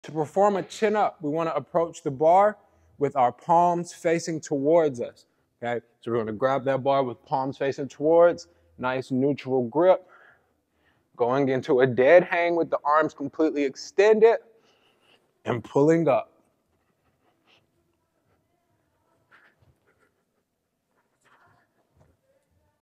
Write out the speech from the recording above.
To perform a chin up, we want to approach the bar with our palms facing towards us, okay? So we're going to grab that bar with palms facing towards, nice neutral grip, going into a dead hang with the arms completely extended, and pulling up.